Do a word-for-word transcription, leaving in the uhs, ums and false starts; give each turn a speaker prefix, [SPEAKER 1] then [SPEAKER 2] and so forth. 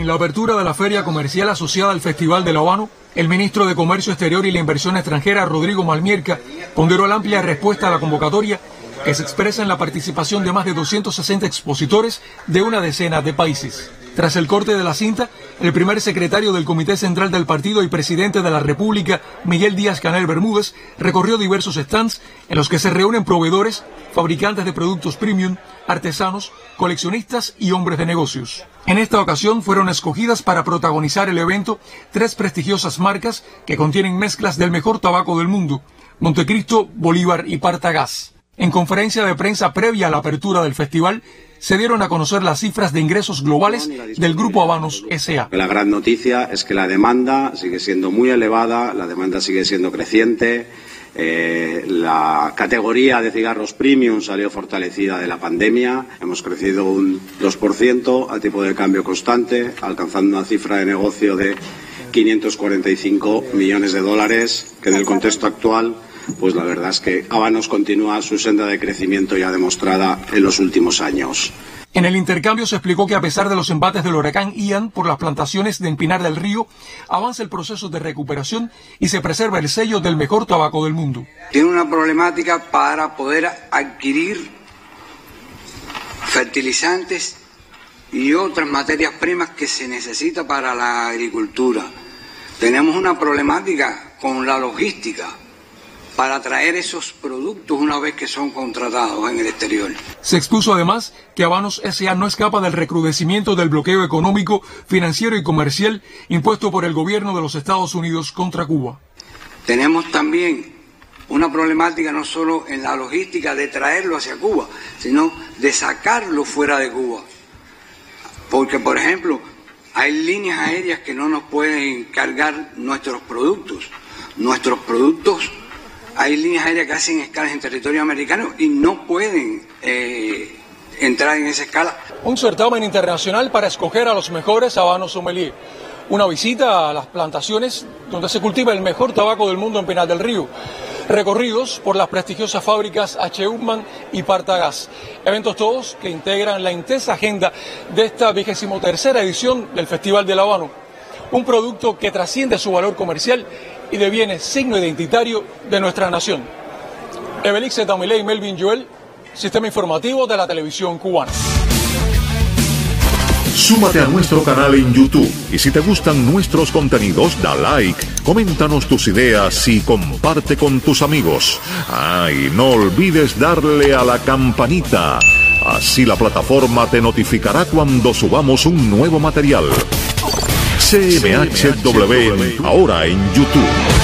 [SPEAKER 1] En la apertura de la feria comercial asociada al Festival del Habano, el ministro de Comercio Exterior y la Inversión Extranjera, Rodrigo Malmierca, ponderó la amplia respuesta a la convocatoria que se expresa en la participación de más de doscientos sesenta expositores de una decena de países. Tras el corte de la cinta, el primer secretario del Comité Central del Partido y presidente de la República, Miguel Díaz-Canel Bermúdez, recorrió diversos stands en los que se reúnen proveedores, fabricantes de productos premium, artesanos, coleccionistas y hombres de negocios. En esta ocasión fueron escogidas para protagonizar el evento tres prestigiosas marcas que contienen mezclas del mejor tabaco del mundo: Montecristo, Bolívar y Partagás. En conferencia de prensa previa a la apertura del festival, se dieron a conocer las cifras de ingresos globales del Grupo Habanos S A
[SPEAKER 2] La gran noticia es que la demanda sigue siendo muy elevada, la demanda sigue siendo creciente. Eh, la categoría de cigarros premium salió fortalecida de la pandemia. Hemos crecido un dos por ciento a tipo de cambio constante, alcanzando una cifra de negocio de quinientos cuarenta y cinco millones de dólares, que en el contexto actual, pues la verdad es que Habanos continúa su senda de crecimiento ya demostrada en los últimos años.
[SPEAKER 1] En el intercambio se explicó que a pesar de los embates del huracán Ian por las plantaciones de Empinar del Río, avanza el proceso de recuperación y se preserva el sello del mejor tabaco del mundo.
[SPEAKER 3] Tiene una problemática para poder adquirir fertilizantes y otras materias primas que se necesita para la agricultura. Tenemos una problemática con la logística para traer esos productos una vez que son contratados en el exterior.
[SPEAKER 1] Se expuso además que Habanos S A no escapa del recrudecimiento del bloqueo económico, financiero y comercial impuesto por el gobierno de los Estados Unidos contra Cuba.
[SPEAKER 3] Tenemos también una problemática no solo en la logística de traerlo hacia Cuba, sino de sacarlo fuera de Cuba. Porque, por ejemplo, hay líneas aéreas que no nos pueden cargar nuestros productos. Nuestros productos Hay líneas aéreas que hacen escalas en territorio americano y no pueden eh, entrar en esa escala.
[SPEAKER 1] Un certamen internacional para escoger a los mejores habanos sommelier. Una visita a las plantaciones donde se cultiva el mejor tabaco del mundo en Pinar del Río. Recorridos por las prestigiosas fábricas H. Upmann y Partagás. Eventos todos que integran la intensa agenda de esta vigésimo tercera edición del Festival del Habano. Un producto que trasciende su valor comercial y deviene signo identitario de nuestra nación. Ebelixe Tamilé y Melvin Joel, Sistema Informativo de la Televisión Cubana.
[SPEAKER 4] Súmate a nuestro canal en YouTube y si te gustan nuestros contenidos, da like, coméntanos tus ideas y comparte con tus amigos. Ay, no olvides darle a la campanita. Así la plataforma te notificará cuando subamos un nuevo material. C M H W, ahora en YouTube.